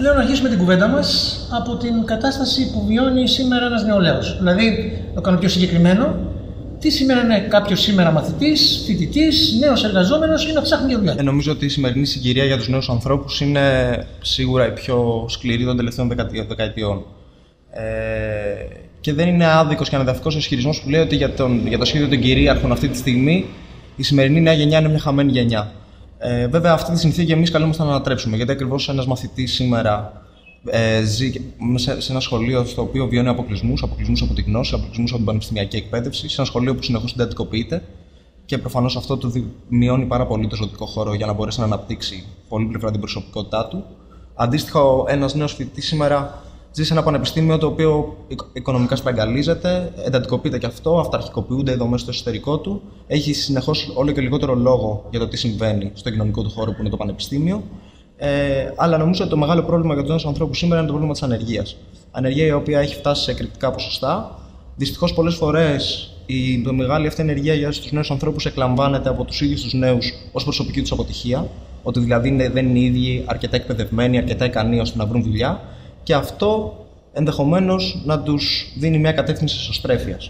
λέω να αρχίσουμε την κουβέντα μας από την κατάσταση που βιώνει σήμερα ένας νεολαίος. Δηλαδή, το κάνω πιο συγκεκριμένο, τι σήμερα είναι κάποιος σήμερα μαθητής, φοιτητής, νέος εργαζόμενος ή να ψάχνει για δουλειά. Νομίζω ότι η σημερινή συγκυρία για τους νέους ανθρώπους είναι σίγουρα η πιο σκληρή των τελευταίων δεκαετιών. Και δεν είναι άδικος και ανεδαφικός ο ισχυρισμός που λέει ότι για το σχέδιο των κυρίαρχων αυτή τη στιγμή η σημερινή νέα γενιά είναι μια χαμένη γενιά. Βέβαια, αυτή τη συνθήκη εμείς καλούμαστε να ανατρέψουμε, γιατί ακριβώς ένας μαθητής σήμερα ζει σε ένα σχολείο στο οποίο βιώνει αποκλεισμούς από τη γνώση, αποκλεισμούς από την πανεπιστημιακή εκπαίδευση, σε ένα σχολείο που συνεχώς συντατικοποιείται και προφανώς αυτό του μειώνει πάρα πολύ το ζωτικό χώρο για να μπορέσει να αναπτύξει πολύπλευρα την προσωπικότητά του. Αντίστοιχα, ένας νέος φοιτητής σήμερα ζει σε ένα πανεπιστήμιο το οποίο οικονομικά σπραγκαλίζεται, εντατικοποιείται και αυτό, αυταρχικοποιούνται οι δομές στο εσωτερικό του, έχει συνεχώς όλο και λιγότερο λόγο για το τι συμβαίνει στο κοινωνικό του χώρο που είναι το πανεπιστήμιο. Αλλά νομίζω ότι το μεγάλο πρόβλημα για τους νέους ανθρώπους σήμερα είναι το πρόβλημα της ανεργίας. Ανεργία η οποία έχει φτάσει σε κριτικά ποσοστά. Δυστυχώς, πολλές φορές η μεγάλη αυτή ενεργεία για τους νέους ανθρώπους εκλαμβάνεται από τους ίδιους τους νέους ως προσωπική τους αποτυχία. Ότι δηλαδή δεν είναι οι ίδιοι αρκετά εκπαιδευμένοι, αρκετά ικανοί ώστε να βρουν δουλειά. Και αυτό ενδεχομένως να τους δίνει μια κατεύθυνση εσωστρέφειας.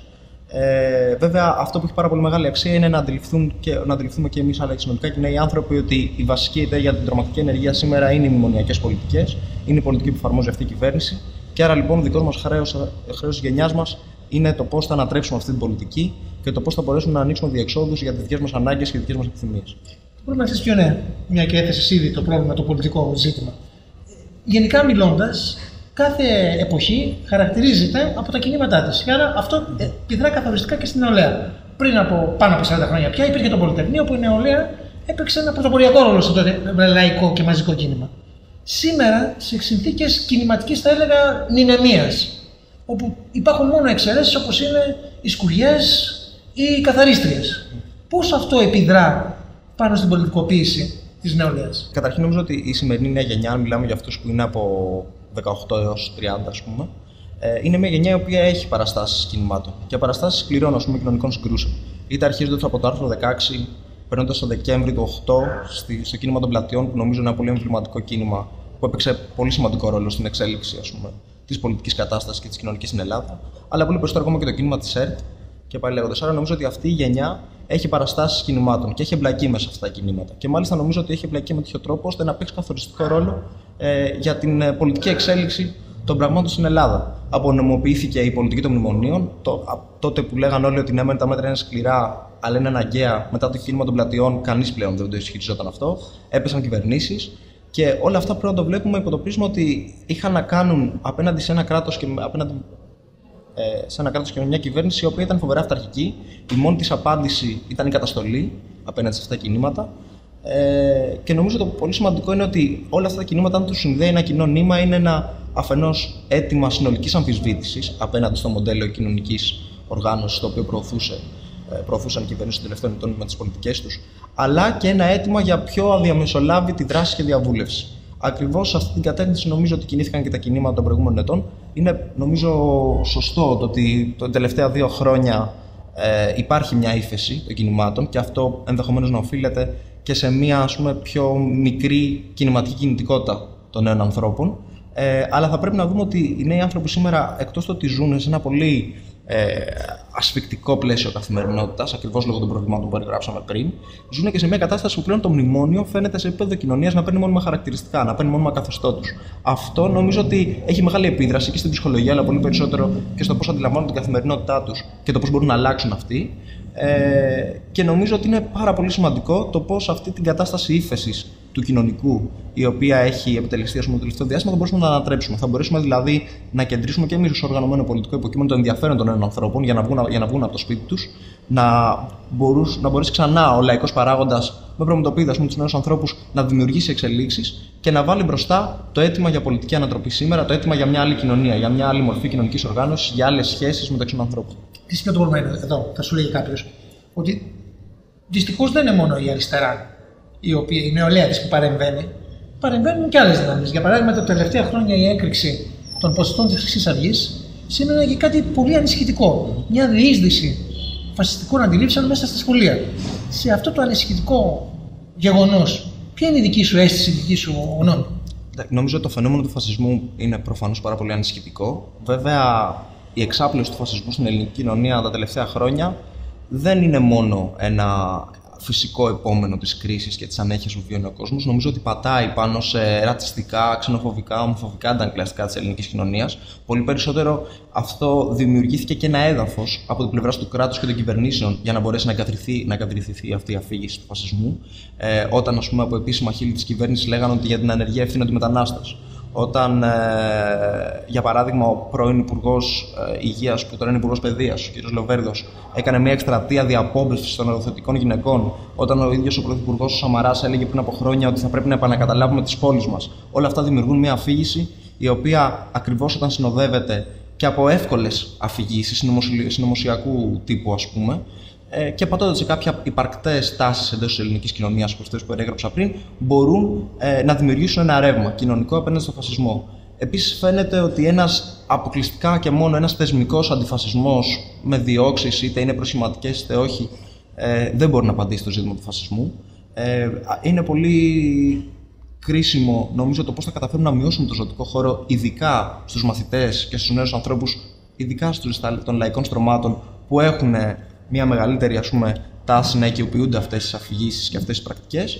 Βέβαια, αυτό που έχει πάρα πολύ μεγάλη αξία είναι να αντιληφθούμε και εμείς, αλλά και συνολικά και οι νέοι άνθρωποι, ότι η βασική ιδέα για την τρομακτική ενεργεία σήμερα είναι οι μνημονιακές πολιτικές, είναι η πολιτική που εφαρμόζει αυτή η κυβέρνηση. Και άρα, λοιπόν, δικό μας χρέος της γενιάς μας είναι το πώς θα ανατρέψουμε αυτή την πολιτική και το πώς θα μπορέσουμε να ανοίξουμε διεξόδους για τις δικές μας ανάγκες και τις δικές μας επιθυμίες. Μπορούμε να ξέρεις ποιο είναι, μια και έθεσες ήδη το πρόβλημα, το πολιτικό ζήτημα. Γενικά μιλώντας, κάθε εποχή χαρακτηρίζεται από τα κινήματά της. Και άρα αυτό επιδρά καθοριστικά και στην νεολαία. Πριν από πάνω από 40 χρόνια πια υπήρχε το Πολυτεχνείο, που η νεολαία έπαιξε ένα πρωτοποριακό ρόλο στο τότε λαϊκό και μαζικό κίνημα. Σήμερα, σε συνθήκες κινηματικής, θα έλεγα, νηνεμίας, όπου υπάρχουν μόνο εξαιρέσεις όπως είναι οι σκουριές ή οι καθαρίστριες. Πώς αυτό επιδρά πάνω στην πολιτικοποίηση της νεολαίας? Καταρχήν, νομίζω ότι η σημερινή νέα γενιά, αν μιλάμε για αυτούς που είναι από 18 έως 30, ας πούμε, είναι μια γενιά η οποία έχει παραστάσεις κινημάτων και παραστάσεις σκληρών, ας πούμε, κοινωνικών συγκρούσεων. Είτε αρχίζοντας από το άρθρο 16, περνώντας το Δεκέμβρη του 8 στο κίνημα των πλατιών, που νομίζω είναι ένα πολύ εμβληματικό κίνημα που έπαιξε πολύ σημαντικό ρόλο στην εξέλιξη, ας πούμε, της πολιτικής κατάστασης και της κοινωνικής στην Ελλάδα, αλλά πολύ περισσότερο ακόμα και το κίνημα της ΕΡΤ. Και πάλι λέγοντας, άρα νομίζω ότι αυτή η γενιά έχει παραστάσεις κινημάτων και έχει εμπλακεί μέσα σε αυτά τα κινήματα. Και μάλιστα νομίζω ότι έχει εμπλακεί με τέτοιο τρόπο ώστε να παίξει καθοριστικό ρόλο για την πολιτική εξέλιξη των πραγμάτων στην Ελλάδα. Απονομοποιήθηκε η πολιτική των μνημονίων, τότε που λέγαν όλοι ότι ναι, τα μέτρα είναι σκληρά, αλλά είναι αναγκαία. Μετά το κίνημα των πλατιών, κανείς πλέον δεν το ισχυριζόταν αυτό. Έπεσαν κυβερνήσεις. Και όλα αυτά πρέπει να το βλέπουμε υπό το πρίσμα ότι είχαν να κάνουν απέναντι σε ένα κράτος και μια κυβέρνηση η οποία ήταν φοβερά αυταρχική. Η μόνη της απάντηση ήταν η καταστολή απέναντι σε αυτά τα κινήματα. Και νομίζω το πολύ σημαντικό είναι ότι όλα αυτά τα κινήματα, αν τους συνδέει ένα κοινό νήμα, είναι ένα αφενός αίτημα συνολικής αμφισβήτησης απέναντι στο μοντέλο κοινωνικής οργάνωσης το οποίο προωθούσαν οι κυβερνήσεις των τελευταίων ετών με τις πολιτικές τους, αλλά και ένα αίτημα για πιο αδιαμεσολάβητη δράση και διαβούλευση. Ακριβώς σε αυτή την κατεύθυνση νομίζω ότι κινήθηκαν και τα κινήματα των προηγούμενων ετών. Είναι νομίζω σωστό το ότι τα τελευταία 2 χρόνια υπάρχει μια ύφεση των κινημάτων και αυτό ενδεχομένως να οφείλεται και σε μια, ας πούμε, πιο μικρή κινηματική κινητικότητα των νέων ανθρώπων. Αλλά θα πρέπει να δούμε ότι οι νέοι άνθρωποι σήμερα, εκτός του ότι ζουν σε ένα πολύ ασφυκτικό πλαίσιο καθημερινότητας, ακριβώς λόγω των προβλημάτων που περιγράψαμε πριν, ζουν και σε μια κατάσταση που πλέον το μνημόνιο φαίνεται σε επίπεδο κοινωνίας να παίρνει μόνιμα χαρακτηριστικά, να παίρνει μόνιμα καθεστώ τους. Αυτό νομίζω ότι έχει μεγάλη επίδραση και στην ψυχολογία, αλλά πολύ περισσότερο και στο πώς αντιλαμβάνουν την καθημερινότητά τους και το πώς μπορούν να αλλάξουν αυτοί. Και νομίζω ότι είναι πάρα πολύ σημαντικό το πώς αυτή την κατάσταση ύφεσης του κοινωνικού, η οποία έχει επιτελεστεί το τελευταίο διάστημα, θα μπορέσουμε να ανατρέψουμε. Θα μπορέσουμε δηλαδή να κεντρήσουμε και εμείς ως οργανωμένο πολιτικό υποκείμενο το ενδιαφέρον των νέων ανθρώπων για να βγουν από το σπίτι τους, να μπορέσει ξανά ο λαϊκός παράγοντας με προμετωπίδα τους νέους ανθρώπους να δημιουργήσει εξελίξεις και να βάλει μπροστά το αίτημα για πολιτική ανατροπή σήμερα, το αίτημα για μια άλλη κοινωνία, για μια άλλη μορφή κοινωνικής οργάνωσης, για άλλες σχέσεις μεταξύ των ανθρώπων. Τι σημαίνει το πρόβλημα εδώ, θα σου λέγει κάποιος, ότι δυστυχώς δεν είναι μόνο η αριστερά, η νεολαία της που παρεμβαίνει, παρεμβαίνουν και άλλες δυνάμεις. Για παράδειγμα, τα τελευταία χρόνια η έκρηξη των ποσοστών της Χρυσής Αυγής σήμαινε και κάτι πολύ ανησυχητικό. Μια διείσδυση φασιστικών αντιλήψεων μέσα στα σχολεία. Σε αυτό το ανησυχητικό γεγονός, ποια είναι η δική σου αίσθηση, η δική σου γνώμη? Νομίζω ότι το φαινόμενο του φασισμού είναι προφανώς πάρα πολύ ανησυχητικό. Βέβαια, η εξάπλωση του φασισμού στην ελληνική κοινωνία τα τελευταία χρόνια δεν είναι μόνο ένα φυσικό επόμενο της κρίσης και της ανέχειας που βιώνει ο κόσμος. Νομίζω ότι πατάει πάνω σε ρατσιστικά, ξενοφοβικά, ομοφοβικά αντανακλαστικά της ελληνικής κοινωνίας. Πολύ περισσότερο αυτό δημιουργήθηκε και ένα έδαφος από την πλευρά του κράτους και των κυβερνήσεων για να μπορέσει να εγκαθιδρυθεί αυτή η αφήγηση του φασισμού. Όταν, ας πούμε, από επίσημα χείλη της κυβέρνησης λέγανε ότι για την ανεργία ευθύνονται οι μετανάστες. Όταν, για παράδειγμα, ο πρώην Υπουργός Υγείας, που τώρα είναι Υπουργός Παιδείας, ο κ. Λοβέρδος, έκανε μια εκστρατεία διαπόμπευσης των οροθετικών γυναικών, όταν ο ίδιος ο Πρωθυπουργός ο Σαμαράς έλεγε πριν από χρόνια ότι θα πρέπει να επανακαταλάβουμε τις πόλεις μας. Όλα αυτά δημιουργούν μια αφήγηση η οποία ακριβώς όταν συνοδεύεται και από εύκολες αφηγήσεις συνωμοσιακού τύπου, ας πούμε, και πατώντα σε κάποια υπαρκτές τάσεις εντός της ελληνικής κοινωνίας, όπως αυτές που περιέγραψα πριν, μπορούν να δημιουργήσουν ένα ρεύμα κοινωνικό απέναντι στον φασισμό. Επίσης, φαίνεται ότι αποκλειστικά και μόνο ένας θεσμικός αντιφασισμός με διώξεις, είτε είναι προσχηματικές είτε όχι, δεν μπορεί να απαντήσει στο ζήτημα του φασισμού. Είναι πολύ κρίσιμο, νομίζω, το πώς θα καταφέρουμε να μειώσουμε το ζωτικό χώρο, ειδικά στους μαθητές και στους νέους ανθρώπους, ειδικά των λαϊκών στρωμάτων που έχουν μια μεγαλύτερη, ας πούμε, τάση να οικειοποιούνται αυτές τις αφηγήσεις και αυτές τις πρακτικές.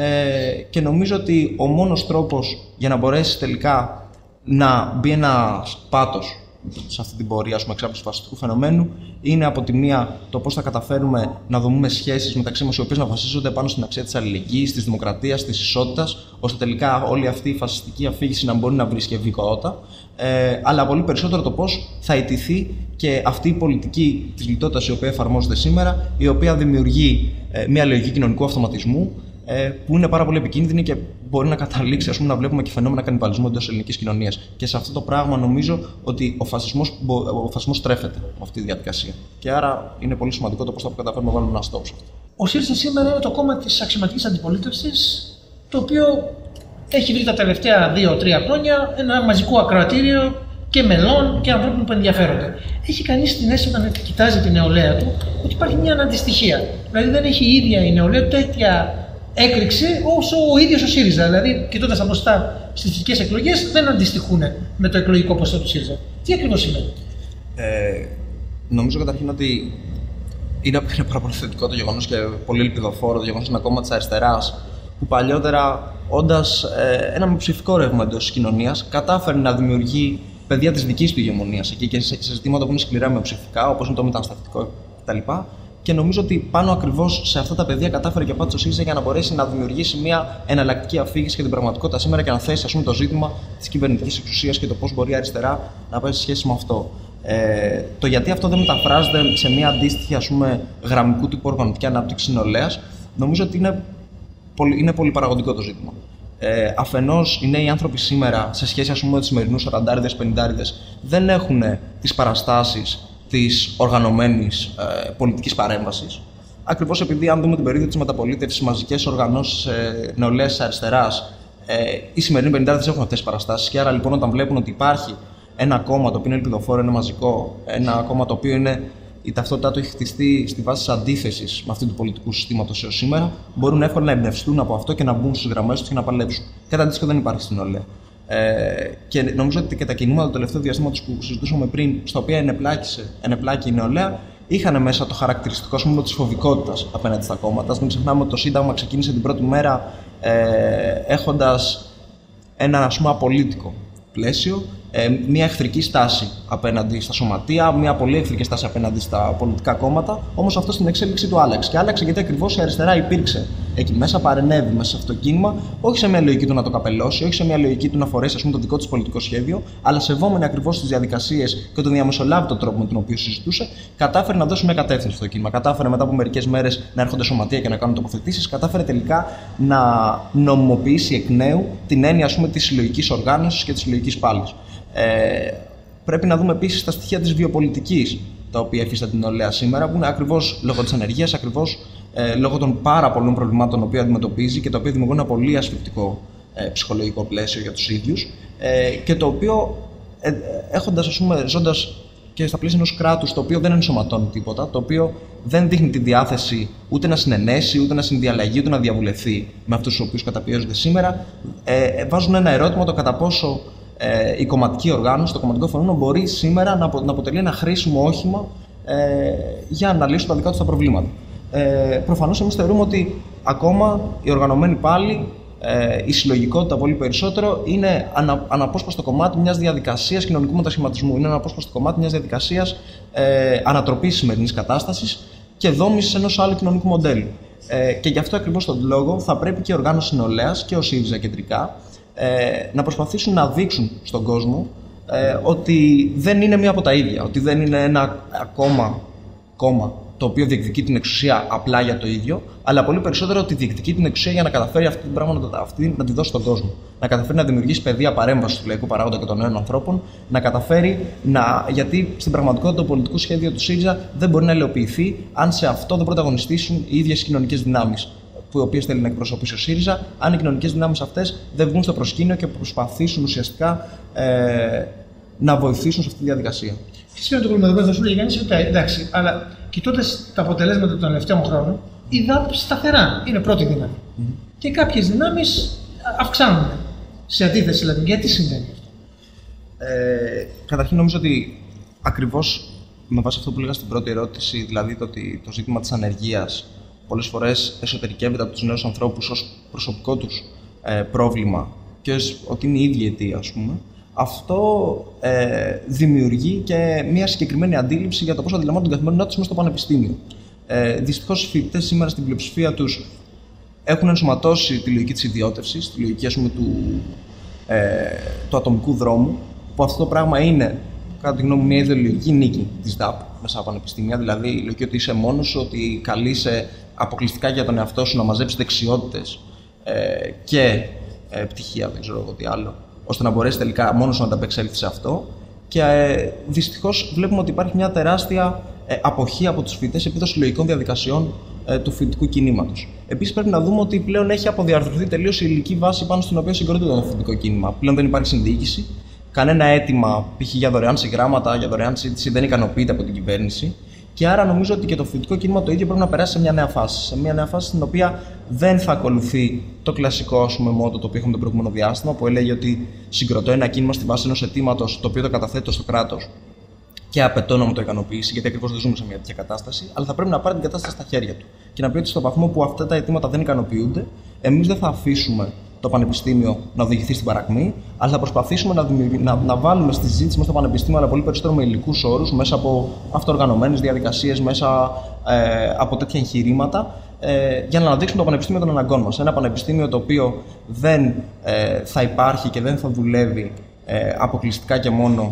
Και νομίζω ότι ο μόνος τρόπος για να μπορέσει τελικά να μπει ένας πάτος σε αυτή την πορεία, ας πούμε, εξάπλωσης του φασιστικού φαινομένου, είναι από τη μία το πώς θα καταφέρουμε να δομούμε σχέσεις μεταξύ μας οι οποίες να βασίζονται πάνω στην αξία της αλληλεγγύης, της δημοκρατίας, της ισότητας, ώστε τελικά όλη αυτή η φασιστική αφήγηση να μπορεί να βρίσκει ευήκότητα. Αλλά πολύ περισσότερο το πώς θα ιτηθεί και αυτή η πολιτική της λιτότητας η οποία εφαρμόζεται σήμερα, η οποία δημιουργεί μια λογική κοινωνικού αυτοματισμού, που είναι πάρα πολύ επικίνδυνη και μπορεί να καταλήξει, ας πούμε, να βλέπουμε και φαινόμενα κανιβαλισμού εντός της ελληνικής κοινωνίας. Και σε αυτό το πράγμα νομίζω ότι ο φασισμός στρέφεται με αυτή τη διαδικασία. Και άρα είναι πολύ σημαντικό το πώς θα καταφέρουμε να βάλουμε ένα στόχο σε αυτό. Ο ΣΥΡΙΖΑ σήμερα είναι το κόμμα της αξιωματικής αντιπολίτευσης, το οποίο έχει βρει τα τελευταία 2-3 χρόνια ένα μαζικό ακροατήριο και μελών και ανθρώπων που ενδιαφέρονται. Έχει κανείς την αίσθηση, όταν κοιτάζει την νεολαία του, ότι υπάρχει μια αναντιστοιχία. Δηλαδή δεν έχει η ίδια η νεολαία του τέτοια έκρηξη όσο ο ίδιος ο ΣΥΡΙΖΑ. Δηλαδή, κοιτώντας τα ποσοστά στις φυσικές εκλογές, δεν αντιστοιχούν με το εκλογικό ποσοστό του ΣΥΡΙΖΑ. Τι ακριβώς σημαίνει? Νομίζω καταρχήν ότι είναι πάρα πολύ θετικό το γεγονός και πολύ ελπιδοφόρο το γεγονός ότι ένα κόμμα της αριστεράς, που παλιότερα, όντας ένα μειοψηφικό ρεύμα εντός της κοινωνίας, κατάφερε να δημιουργεί πεδία της δικής του ηγεμονίας εκεί και σε ζητήματα που είναι σκληρά μειοψηφικά, όπως είναι το μεταναστευτικό κτλ. Και νομίζω ότι πάνω ακριβώς σε αυτά τα πεδία κατάφερε και πάτησε ο ΣΥΡΙΖΑ για να μπορέσει να δημιουργήσει μια εναλλακτική αφήγηση για την πραγματικότητα σήμερα και να θέσει, ας πούμε, το ζήτημα της κυβερνητικής εξουσίας και το πώς μπορεί η αριστερά να πάει σε σχέση με αυτό. Το γιατί αυτό δεν μεταφράζεται σε μια αντίστοιχη, ας πούμε, γραμμικού τύπου οργανωτική ανάπτυξη νεολαίας, νομίζω ότι είναι πολύ παραγωγικό το ζήτημα. Αφενός, οι νέοι άνθρωποι σήμερα, σε σχέση, ας πούμε, με τους σημερινούς 40-50, δεν έχουν τις παραστάσεις της οργανωμένης πολιτικής παρέμβασης. Ακριβώς επειδή, αν δούμε την περίοδο της μεταπολίτευσης, μαζικές οργανώσεις νεολαίας της αριστεράς, οι σημερινοί 50 έχουν αυτές τις παραστάσεις. Και άρα, λοιπόν, όταν βλέπουν ότι υπάρχει ένα κόμμα το οποίο είναι ελπιδοφόρο, είναι μαζικό, ένα κόμμα το οποίο η ταυτότητά του έχει χτιστεί στη βάση της αντίθεσης με αυτή του πολιτικού συστήματος έως σήμερα, μπορούν εύκολα να εμπνευστούν από αυτό και να μπουν στις γραμμές τους και να παλέψουν. Κάτι αντίστοιχο δεν υπάρχει στην νεολαία. Και νομίζω ότι και τα κινήματα του τελευταίου διαστήματος που συζητούσαμε πριν, στα οποία ενεπλάκη η νεολαία, είχαν μέσα το χαρακτηριστικό, ας πούμε, της φοβικότητας απέναντι στα κόμματα. Μην ξεχνάμε ότι το Σύνταγμα ξεκίνησε την πρώτη μέρα έχοντας ένα, ας πούμε, απολύτικο πλαίσιο, μια εχθρική στάση απέναντι στα σωματεία, μια πολύ εχθρική στάση απέναντι στα πολιτικά κόμματα. Όμως αυτό στην εξέλιξη του άλλαξε. Και άλλαξε γιατί ακριβώς η αριστερά υπήρξε εκεί μέσα, παρενέβη μέσα σε αυτό το κίνημα, όχι σε μια λογική του να το καπελώσει, όχι σε μια λογική του να φορέσει, ας πούμε, το δικό της πολιτικό σχέδιο, αλλά σεβόμενη ακριβώς τις διαδικασίες και τον διαμεσολάβητο τρόπο με τον οποίο συζητούσε, κατάφερε να δώσει μια κατεύθυνση στο κίνημα. Κατάφερε μετά από μερικές μέρες να έρχονται σωματεία και να κάνουν τοποθετήσεις, κατάφερε τελικά να νομιμοποιήσει εκ νέου την έννοια, ας πούμε, της συλλογικής οργάνωσης και της συλλογικής πάλης. Πρέπει να δούμε επίσης τα στοιχεία της βιοπολιτικής, τα οποία υφίσταται την νεολαία σήμερα, που είναι ακριβώς λόγω της ανεργίας, ακριβώς λόγω των πάρα πολλών προβλημάτων που αντιμετωπίζει και τα οποία δημιουργούν ένα πολύ ασφυκτικό ψυχολογικό πλαίσιο για τους ίδιους, και το οποίο, έχοντας, ας πούμε, ζώντας και στα πλαίσια ενός κράτους το οποίο δεν ενσωματώνει τίποτα, το οποίο δεν δείχνει τη διάθεση ούτε να συνενέσει, ούτε να συνδιαλλαγεί, ούτε να διαβουλευτεί με αυτούς τους οποίους καταπιέζονται σήμερα, βάζουν ένα ερώτημα το κατά πόσο η κομματική οργάνωση, το κομματικό φαινόμενο μπορεί σήμερα να αποτελεί ένα χρήσιμο όχημα για να λύσουν τα δικά τους τα προβλήματα. Προφανώς εμείς θεωρούμε ότι ακόμα οι οργανωμένοι πάλι, η συλλογικότητα πολύ περισσότερο, είναι αναπόσπαστο κομμάτι μιας διαδικασίας κοινωνικού μετασχηματισμού. Είναι αναπόσπαστο κομμάτι μιας διαδικασίας ανατροπής σημερινής κατάστασης και δόμησης ενός άλλου κοινωνικού μοντέλου. Και γι' αυτό ακριβώς τον λόγο θα πρέπει και η οργάνωση νεολαίας και ο ΣΥΡΙΖΑ κεντρικά να προσπαθήσουν να δείξουν στον κόσμο ότι δεν είναι μία από τα ίδια, ότι δεν είναι ένα ακόμα κόμμα το οποίο διεκδικεί την εξουσία απλά για το ίδιο, αλλά πολύ περισσότερο ότι διεκδικεί την εξουσία για να καταφέρει αυτή την πράγμα να τη δώσει στον κόσμο. Να καταφέρει να δημιουργήσει πεδία παρέμβαση του λαϊκού παράγοντα και των νέων ανθρώπων, να καταφέρει να. Γιατί στην πραγματικότητα το πολιτικό σχέδιο του ΣΥΡΙΖΑ δεν μπορεί να υλοποιηθεί αν σε αυτό δεν πρωταγωνιστήσουν οι ίδιες κοινωνικές δυνάμεις, οι οποίες θέλει να εκπροσωπήσει ο ΣΥΡΙΖΑ, αν οι κοινωνικές δυνάμεις αυτές δεν βγουν στο προσκήνιο και προσπαθήσουν ουσιαστικά να βοηθήσουν σε αυτή τη διαδικασία. Φυσικά το πρόβλημα εδώ θα σου λέει κανείς ότι εντάξει, αλλά κοιτώντας τα αποτελέσματα των τελευταίων χρόνων, η ΔΑΠ σταθερά είναι πρώτη δύναμη. Και κάποιες δυνάμεις αυξάνουν σε αντίθεση, δηλαδή. Γιατί συμβαίνει αυτό? Καταρχήν, νομίζω ότι ακριβώς με βάση αυτό που λέγα στην πρώτη ερώτηση, δηλαδή ότι το ζήτημα της ανεργίας πολλές φορές εσωτερικεύεται από τους νέους ανθρώπους ως προσωπικό τους πρόβλημα και ότι είναι η ίδια αιτία, ας πούμε. Αυτό δημιουργεί και μια συγκεκριμένη αντίληψη για το πώς αντιλαμβάνονται την καθημερινότητα τους μέσα στο πανεπιστήμιο. Δυστυχώς, οι φοιτητές σήμερα στην πλειοψηφία τους έχουν ενσωματώσει τη λογική της ιδιώτευσης, τη λογική, ας πούμε, του ατομικού δρόμου, που αυτό το πράγμα είναι, κατά τη γνώμη μου, μια ιδεολογική νίκη της ΔΑΠ μέσα από πανεπιστήμια. Δηλαδή, η λογική ότι είσαι μόνος σου, ότι καλείσαι αποκλειστικά για τον εαυτό σου να μαζέψεις δεξιότητες και πτυχία, δεν ξέρω εγώ τι άλλο, ώστε να μπορέσει τελικά μόνος σου να ανταπεξέλθει σε αυτό. Και δυστυχώς βλέπουμε ότι υπάρχει μια τεράστια αποχή από τους φοιτητές επί συλλογικών διαδικασιών του φοιτητικού κινήματος. Επίσης, πρέπει να δούμε ότι πλέον έχει αποδιαρθρωθεί τελείως η υλική βάση πάνω στην οποία συγκροτείται το φοιτητικό κίνημα. Πλέον δεν υπάρχει συνδιοίκηση. Κανένα αίτημα, π.χ. για δωρεάν συγγράμματα, για δωρεάν σύντηση, δεν ικανοποιείται από την κυβέρνηση. Και άρα νομίζω ότι και το φοιτητικό κίνημα το ίδιο πρέπει να περάσει σε μια νέα φάση. Σε μια νέα φάση στην οποία δεν θα ακολουθεί το κλασικό, ας πούμε, μότο το οποίο έχουμε το προηγούμενο διάστημα, που έλεγε ότι συγκροτώ ένα κίνημα στη βάση ενός αιτήματος το οποίο το καταθέτω στο κράτος και απαιτώ να μου το ικανοποιήσει, γιατί ακριβώς δεν ζούμε σε μια τέτοια κατάσταση. Αλλά θα πρέπει να πάρει την κατάσταση στα χέρια του και να πει ότι στο βαθμό που αυτά τα αιτήματα δεν ικανοποιούνται, εμείς δεν θα αφήσουμε το πανεπιστήμιο να οδηγηθεί στην παρακμή, αλλά θα προσπαθήσουμε να βάλουμε στη συζήτηση μέσα στο πανεπιστήμιο, αλλά πολύ περισσότερο με υλικούς όρους, μέσα από αυτοοργανωμένες διαδικασίες, μέσα από τέτοια εγχειρήματα, για να αναδείξουμε το πανεπιστήμιο των αναγκών μας. Ένα πανεπιστήμιο το οποίο δεν θα υπάρχει και δεν θα δουλεύει αποκλειστικά και μόνο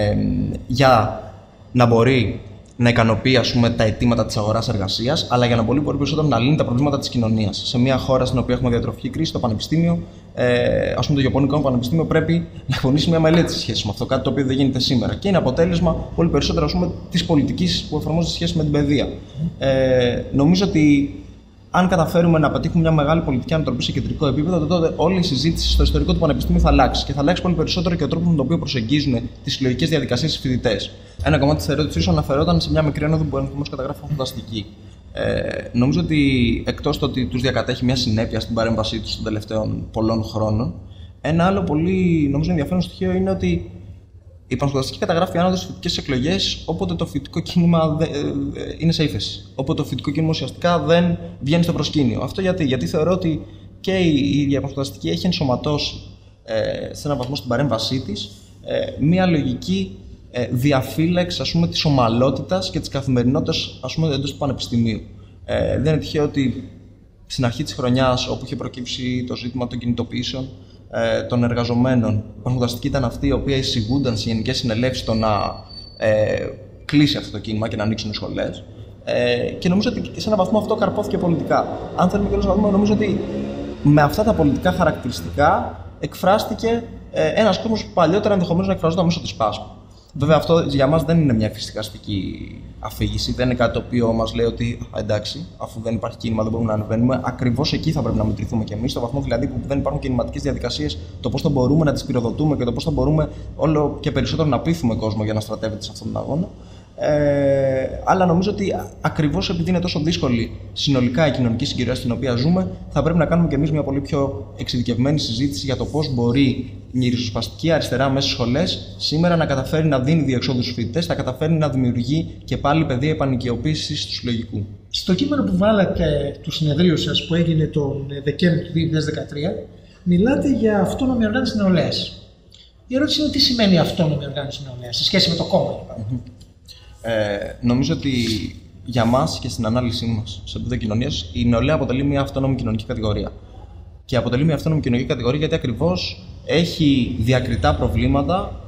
για να μπορεί να ικανοποιεί, ας πούμε, τα αιτήματα της αγοράς-εργασίας, αλλά για να μπορεί περισσότερο να λύνει τα προβλήματα της κοινωνίας. Σε μια χώρα στην οποία έχουμε διατροφική κρίση, το πανεπιστήμιο, ας πούμε, το Ιαπωνικό Πανεπιστήμιο πρέπει να εκπονήσει μια μελέτη σε σχέση με αυτό, κάτι το οποίο δεν γίνεται σήμερα. Και είναι αποτέλεσμα πολύ περισσότερο, ας πούμε, της πολιτικής που εφαρμόζεται σε σχέση με την παιδεία. Νομίζω ότι αν καταφέρουμε να πετύχουμε μια μεγάλη πολιτική ανατροπή σε κεντρικό επίπεδο, τότε όλη η συζήτηση στο ιστορικό του πανεπιστήμιου θα αλλάξει. Και θα αλλάξει πολύ περισσότερο και ο τρόπος με τον οποίο προσεγγίζουν τις συλλογικές διαδικασίες οι φοιτητές. Ένα κομμάτι της ερώτησής σου αναφερόταν σε μια μικρή ένοδο που ενδεχομένως καταγράφει φανταστική. Νομίζω ότι εκτός το ότι τους διακατέχει μια συνέπεια στην παρέμβασή τους των τελευταίων πολλών χρόνων, ένα άλλο πολύ νομίζω ενδιαφέρον στοιχείο είναι ότι η πανσπουδαστική καταγράφει άνοδο στις φοιτητικές εκλογές όποτε το φοιτητικό κίνημα είναι σε ύφεση. Όποτε το φοιτητικό κίνημα ουσιαστικά δεν βγαίνει στο προσκήνιο. Αυτό γιατί θεωρώ ότι και η ίδια πανσπουδαστική έχει ενσωματώσει σε έναν βαθμό στην παρέμβασή της μία λογική διαφύλαξη, ας πούμε, της ομαλότητας και της καθημερινότητας, ας πούμε, εντός του πανεπιστημίου. Δεν είναι τυχαίο ότι στην αρχή της χρονιάς, όπου είχε προκύψει το ζήτημα των κινητοποιήσεων των εργαζομένων, η πανσπουδαστική ήταν αυτή η οποία εισηγούνταν στις γενικές συνελεύσεις το να κλείσει αυτό το κίνημα και να ανοίξουν οι σχολές. Και νομίζω ότι σε έναν βαθμό αυτό καρπόθηκε πολιτικά. Αν θέλουμε κιόλας να δούμε, νομίζω ότι με αυτά τα πολιτικά χαρακτηριστικά εκφράστηκε ένας κόσμος που παλιότερα ενδεχομένως να εκφραζόταν μέσω της ΠΑΣΠ. Βέβαια, αυτό για μας δεν είναι μια φυσικαστική αφήγηση. Δεν είναι κάτι το οποίο μας λέει ότι εντάξει, αφού δεν υπάρχει κίνημα, δεν μπορούμε να ανεβαίνουμε. Ακριβώς εκεί θα πρέπει να μετρηθούμε κι εμείς, στο βαθμό δηλαδή που δεν υπάρχουν κινηματικές διαδικασίες, το πώς θα μπορούμε να τις πυροδοτούμε και το πώς θα μπορούμε όλο και περισσότερο να πείθουμε κόσμο για να στρατεύεται σε αυτόν τον αγώνα. Αλλά νομίζω ότι ακριβώς επειδή είναι τόσο δύσκολη συνολικά η κοινωνική συγκυρία στην οποία ζούμε, θα πρέπει να κάνουμε κι εμείς μια πολύ πιο εξειδικευμένη συζήτηση για το πώς μπορεί η ριζοσπαστική αριστερά μέσα στις σχολές σήμερα να καταφέρει να δίνει διεξόδους στους φοιτητές, θα καταφέρει να δημιουργεί και πάλι πεδία επανοικιοποίησης του συλλογικού. Στο κείμενο που βάλατε του συνεδρίου σας που έγινε τον Δεκέμβριο του 2013, μιλάτε για αυτόνομη οργάνωση νεολαίας. Η ερώτηση είναι τι σημαίνει αυτόνομη οργάνωση νεολαίας σε σχέση με το κόμμα. Νομίζω ότι για μας και στην ανάλυση μας σε επίπεδο κοινωνίας, η νεολαία αποτελεί μια αυτόνομη κοινωνική κατηγορία. Και αποτελεί μια αυτόνομη κοινωνική κατηγορία γιατί ακριβώς έχει διακριτά προβλήματα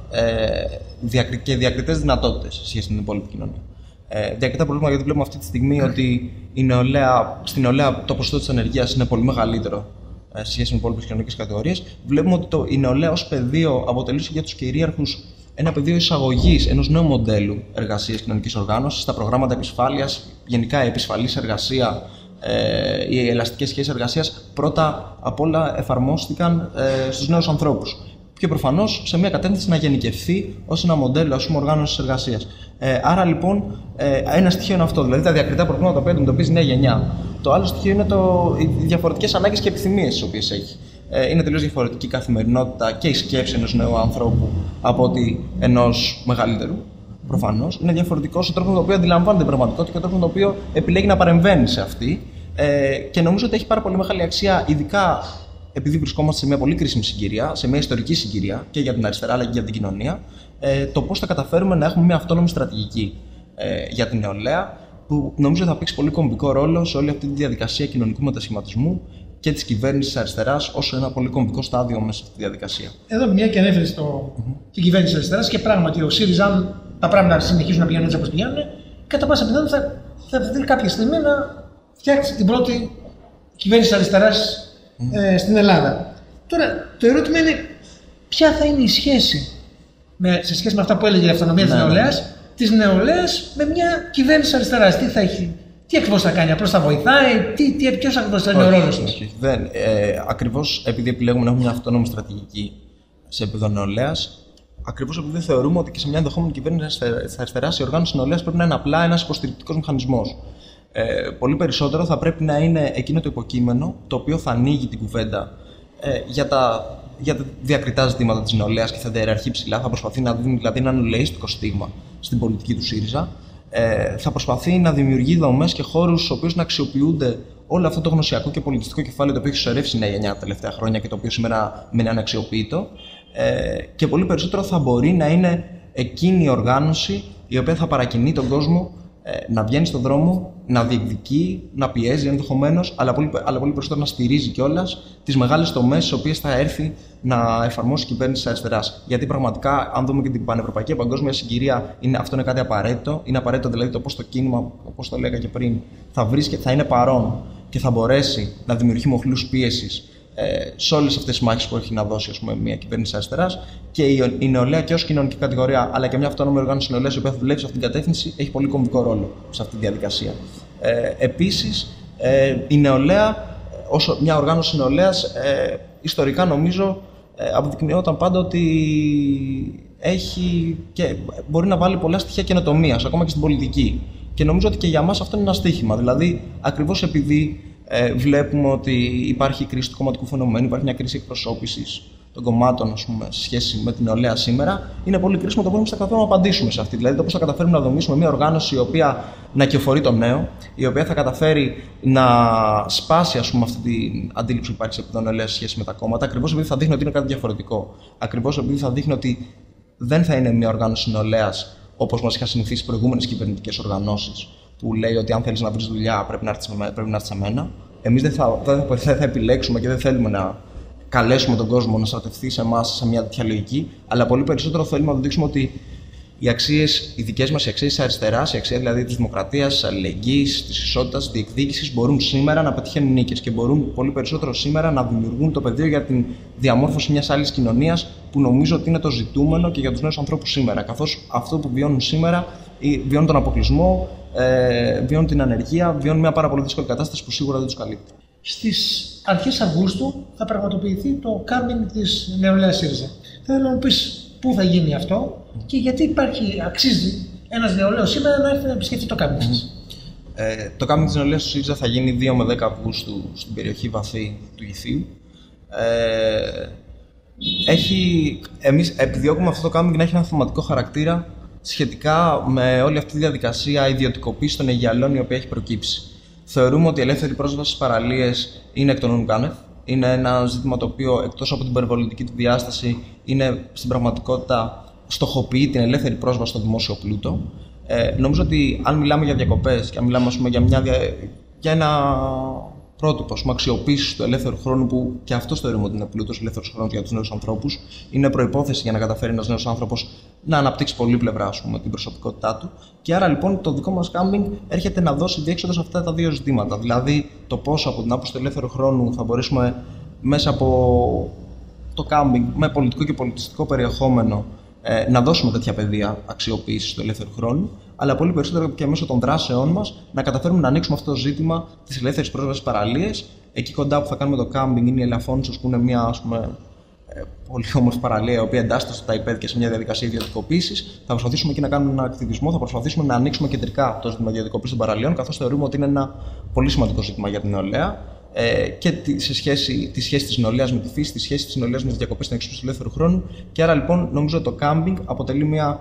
και διακριτές δυνατότητες σε σχέση με την υπόλοιπη κοινωνία. Διακριτά προβλήματα γιατί βλέπουμε αυτή τη στιγμή ότι στην νεολαία το ποσοστό της ανεργίας είναι πολύ μεγαλύτερο σε σχέση με τις υπόλοιπες κοινωνικές κατηγορίες. Βλέπουμε ότι η νεολαία ως πεδίο αποτελεί για τους κυρίαρχους ένα πεδίο εισαγωγής ενός νέου μοντέλου εργασίας κοινωνικής οργάνωσης, στα προγράμματα επισφάλειας, γενικά η επισφαλής εργασία, οι ελαστικές σχέσεις εργασίας πρώτα απ' όλα εφαρμόστηκαν στους νέους ανθρώπους. Και προφανώς σε μια κατεύθυνση να γενικευθεί ως ένα μοντέλο οργάνωσης εργασίας. Άρα λοιπόν ένα στοιχείο είναι αυτό, δηλαδή τα διακριτά προβλήματα τα οποία αντιμετωπίζει η νέα γενιά. Το άλλο στοιχείο είναι οι διαφορετικές ανάγκες και επιθυμίες τις οποίες έχει. Είναι τελείως διαφορετική η καθημερινότητα και η σκέψη ενός νέου ανθρώπου από ότι ενός μεγαλύτερου. Προφανώς. Είναι διαφορετικός ο τρόπος με τον οποίο αντιλαμβάνεται την πραγματικότητα και ο τρόπος με τον οποίο επιλέγει να παρεμβαίνει σε αυτή. Και νομίζω ότι έχει πάρα πολύ μεγάλη αξία, ειδικά επειδή βρισκόμαστε σε μια πολύ κρίσιμη συγκυρία, σε μια ιστορική συγκυρία και για την αριστερά αλλά και για την κοινωνία, το πώς θα καταφέρουμε να έχουμε μια αυτόνομη στρατηγική για την νεολαία, που νομίζω θα παίξει πολύ κομβικό ρόλο σε όλη αυτή τη διαδικασία κοινωνικού μετασχηματισμού και της κυβέρνησης αριστεράς ως ένα πολύ κομβικό στάδιο μέσα σε αυτή τη διαδικασία. Εδώ μια και ανέφερε την κυβέρνηση αριστεράς και πράγματι ο ΣΥΡΙΖΑ, αν τα πράγματα συνεχίζουν να πηγαίνουν έτσι όπως πηγαίνουν, κατά πάσα πιθανότητα θα θέλει κάποια στιγμή να φτιάξει την πρώτη κυβέρνηση αριστεράς στην Ελλάδα. Τώρα, το ερώτημα είναι ποια θα είναι η σχέση σε σχέση με αυτά που έλεγε η αυτονομία της νεολαίας, της νεολαίας με μια κυβέρνηση αριστεράς. Τι θα έχει, τι ακριβώς θα κάνει, απλώς θα βοηθάει, ποιος ακριβώς θα είναι ο ρόλος της. Ακριβώς επειδή επιλέγουμε να έχουμε μια αυτόνομη στρατηγική σε επίπεδο νεολαίας, ακριβώς επειδή θεωρούμε ότι και σε μια ενδεχόμενη κυβέρνηση της αριστεράς η οργάνωση νεολαίας πρέπει να είναι απλά ένας υποστηρικτικός μηχανισμός. Πολύ περισσότερο θα πρέπει να είναι εκείνο το υποκείμενο το οποίο θα ανοίγει την κουβέντα για τα διακριτά ζητήματα της νεολαίας και θα τα ιεραρχεί ψηλά, θα προσπαθεί να δίνει δηλαδή ένα νεολαίστικο στίγμα στην πολιτική του ΣΥΡΙΖΑ, θα προσπαθεί να δημιουργεί δομές και χώρους στους οποίους να αξιοποιούνται όλο αυτό το γνωσιακό και πολιτιστικό κεφάλαιο το οποίο έχει συσσωρεύσει η νέα γενιά τα τελευταία χρόνια και το οποίο σήμερα μένει αναξιοποιητό, και πολύ περισσότερο θα μπορεί να είναι εκείνη η οργάνωση η οποία θα παρακινεί τον κόσμο να βγαίνει στον δρόμο, να διεκδικεί, να πιέζει ενδεχομένως, αλλά πολύ περισσότερο να στηρίζει κιόλας τις μεγάλες τομές στις οποίες θα έρθει να εφαρμόσει η κυβέρνηση της αριστεράς. Γιατί πραγματικά, αν δούμε και την πανευρωπαϊκή παγκόσμια συγκυρία, αυτό είναι κάτι απαραίτητο. Είναι απαραίτητο δηλαδή το πώς το κίνημα, όπως το λέγα και πριν, θα είναι παρόν και θα μπορέσει να δημιουργεί μοχλούς πίεσης σε όλες αυτές τις μάχες που έχει να δώσει μια κυβέρνηση αριστεράς, και η νεολαία και ως κοινωνική κατηγορία, αλλά και μια αυτόνομη οργάνωση νεολαίας η οποία θα δουλεύει σε αυτήν την κατεύθυνση, έχει πολύ κομβικό ρόλο σε αυτή τη διαδικασία. Επίσης, η νεολαία, ως μια οργάνωση νεολαίας, ιστορικά νομίζω αποδεικνύονταν πάντα ότι έχει και μπορεί να βάλει πολλά στοιχεία καινοτομίας, ακόμα και στην πολιτική. Και νομίζω ότι και για μας αυτό είναι ένα στοίχημα. Δηλαδή, ακριβώς επειδή βλέπουμε ότι υπάρχει κρίση του κομματικού φαινομένου, υπάρχει μια κρίση εκπροσώπησης των κομμάτων, ας πούμε, σε σχέση με την νεολαία σήμερα, είναι πολύ κρίσιμο το πώς θα καταφέρουμε να απαντήσουμε σε αυτή. Δηλαδή, το πώς θα καταφέρουμε να δομήσουμε μια οργάνωση η οποία να κυοφορεί το νέο, η οποία θα καταφέρει να σπάσει, ας πούμε, αυτή την αντίληψη που υπάρχει σε επίπεδο νεολαία σε σχέση με τα κόμματα, ακριβώς επειδή θα δείχνει ότι είναι κάτι διαφορετικό. Ακριβώς επειδή θα δείχνει ότι δεν θα είναι μια οργάνωση νεολαίας όπως μας είχαν συνηθίσει προηγούμενες κυβερνητικές οργανώσεις, που λέει ότι αν θέλεις να βρεις δουλειά πρέπει να έρθεις σε μένα. Εμείς δεν θα επιλέξουμε και δεν θέλουμε να καλέσουμε τον κόσμο να στρατευτεί σε εμάς σε μια τέτοια λογική, αλλά πολύ περισσότερο θέλουμε να του δείξουμε ότι οι αξίες, οι δικές μας αξίες της αριστεράς, η αξία δηλαδή της δημοκρατίας, της αλληλεγγύης, της ισότητας, της διεκδίκησης, μπορούν σήμερα να πετυχαίνουν νίκες και μπορούν πολύ περισσότερο σήμερα να δημιουργούν το πεδίο για την διαμόρφωση μιας άλλης κοινωνίας, που νομίζω ότι είναι το ζητούμενο και για τους νέους ανθρώπους σήμερα. Καθώς αυτό που βιώνουν σήμερα, βιώνουν τον αποκλεισμό, βιώνουν την ανεργία, βιώνουν μια πάρα πολύ δύσκολη κατάσταση που σίγουρα δεν τους καλύπτει. Στις αρχές Αυγούστου θα πραγματοποιηθεί το κάμπινγκ της νεολαίας ΣΥΡΙΖΑ. Θέλω να μου πεις πού θα γίνει αυτό και γιατί αξίζει ένας νεολαίος σήμερα να έρθει να επισκεφτεί το κάμπινγκ σας. Το κάμπινγκ της νεολαίας του ΣΥΡΙΖΑ θα γίνει 2 με 10 Αυγούστου στην περιοχή Βαθύ του Γηθίου. Εμείς επιδιώκουμε αυτό το κάμπινγκ να έχει ένα θεματικό χαρακτήρα σχετικά με όλη αυτή τη διαδικασία ιδιωτικοποίησης των Αιγιαλών η οποία έχει προκύψει. Θεωρούμε ότι η ελεύθερη πρόσβαση στις παραλίες είναι εκ των ουκάνευ. Είναι ένα ζήτημα το οποίο, εκτός από την περιβαλλοντική του διάσταση, είναι στην πραγματικότητα στοχοποιεί την ελεύθερη πρόσβαση στο δημόσιο πλούτο. Νομίζω ότι αν μιλάμε για διακοπές και αν μιλάμε για ένα πρότυπο αξιοποίησης του ελεύθερου χρόνου, που και αυτό θεωρούμε ότι είναι πλούτος ελεύθερος χρόνος για τους νέους ανθρώπους, είναι προϋπόθεση για να καταφέρει ένας νέος άνθρωπος να αναπτύξει πολύπλευρα την προσωπικότητά του. Και άρα λοιπόν το δικό μας κάμπινγκ έρχεται να δώσει διέξοδο σε αυτά τα δύο ζητήματα. Δηλαδή το πόσο από την άποψη του ελεύθερου χρόνου θα μπορέσουμε μέσα από το κάμπινγκ με πολιτικό και πολιτιστικό περιεχόμενο να δώσουμε τέτοια πεδία αξιοποίησης του ελεύθερου χρόνου, αλλά πολύ περισσότερο και μέσω των δράσεών μας να καταφέρουμε να ανοίξουμε αυτό το ζήτημα της ελεύθερης πρόσβασης παραλίες. Εκεί κοντά που θα κάνουμε το κάμπινγκ είναι η Ελαφώνησος, που είναι μια πολύ όμορφη παραλία, η οποία εντάσσεται στα υπέδια σε μια διαδικασία ιδιωτικοποίησης. Θα προσπαθήσουμε εκεί να κάνουμε έναν ακτιβισμό, θα προσπαθήσουμε να ανοίξουμε κεντρικά το ζήτημα ιδιωτικοποίησης των παραλίων, καθώς θεωρούμε ότι είναι ένα πολύ σημαντικό ζήτημα για την νεολαία. Και τη σχέση της νεολαίας με τη φύση, τη σχέση της νεολαίας με τις διακοπές στην εξουσία του ελεύθερου χρόνου. Και άρα λοιπόν νομίζω ότι το κάμπινγκ αποτελεί μια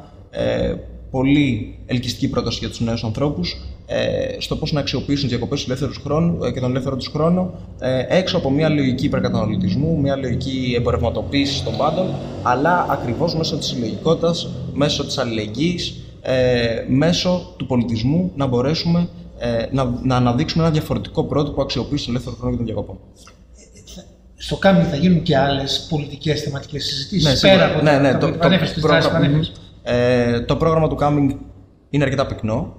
πολύ ελκυστική πρόταση για τους νέους ανθρώπους στο πώς να αξιοποιήσουν τις διακοπές του ελεύθερου χρόνου και τον ελεύθερο τους χρόνο έξω από μια λογική υπερκαταναλωτισμού, μια λογική εμπορευματοποίησης των πάντων, αλλά ακριβώς μέσω της συλλογικότητας, μέσω της αλληλεγγύης, μέσω του πολιτισμού να μπορέσουμε να αναδείξουμε ένα διαφορετικό πρότυπο αξιοποίησης του ελεύθερου χρόνου και των διακοπών. Στο κάμπινγκ θα γίνουν και άλλες πολιτικές θεματικές συζητήσεις πέρα από το πρόγραμμα του κάμπινγκ είναι αρκετά πυκνό.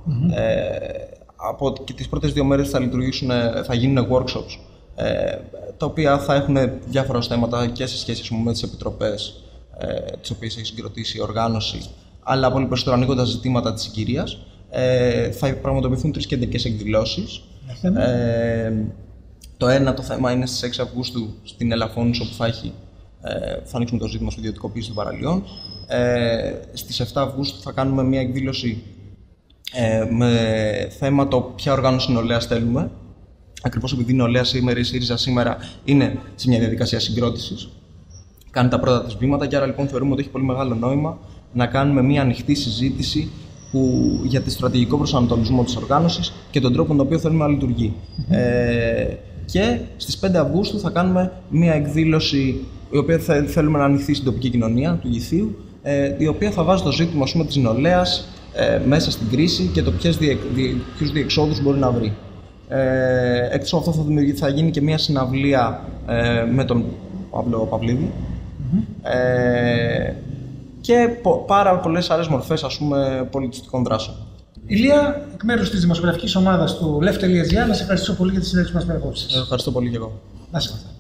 Από και τις πρώτες 2 μέρες θα γίνουν workshops τα οποία θα έχουν διάφορα θέματα και σε σχέση με τις επιτροπές τις οποίες έχει συγκροτήσει η οργάνωση, αλλά πολύ περισσότερο ανοίγοντας ζητήματα της συγκυρίας. Θα πραγματοποιηθούν 3 κεντρικές εκδηλώσεις. Το ένα το θέμα είναι στις 6 Αυγούστου στην Ελαφώνησο, όπου θα ανοίξουμε το ζήτημα στην ιδιωτικοποίηση των παραλιών. Στις 7 Αυγούστου θα κάνουμε μια εκδήλωση με θέμα το ποια οργάνωση νεολαίας θέλουμε. Ακριβώς επειδή η νεολαία σήμερα, η ΣΥΡΙΖΑ σήμερα, είναι σε μια διαδικασία συγκρότησης. Κάνει τα πρώτα της βήματα και άρα λοιπόν θεωρούμε ότι έχει πολύ μεγάλο νόημα να κάνουμε μια ανοιχτή συζήτηση για τη στρατηγικό προσανατολισμό της οργάνωσης και τον τρόπο τον οποίο θέλουμε να λειτουργεί. Και στις 5 Αυγούστου θα κάνουμε μια εκδήλωση η οποία θέλουμε να ανοιχθεί στην τοπική κοινωνία του Γηθίου, η οποία θα βάζει το ζήτημα της νεολαίας μέσα στην κρίση και το ποιους διεξόδους μπορεί να βρει. Εκτός από αυτό θα γίνει και μια συναυλία με τον Παύλο Παυλίδη και πάρα πολλές άλλες μορφές πολιτιστικών δράσεων. Ηλία, εκ μέρους της δημοσιογραφικής ομάδας του Left.gr, να σε ευχαριστήσω πολύ για τη συνέντευξη μας με απόψε. Ευχαριστώ πολύ και εγώ. Να σε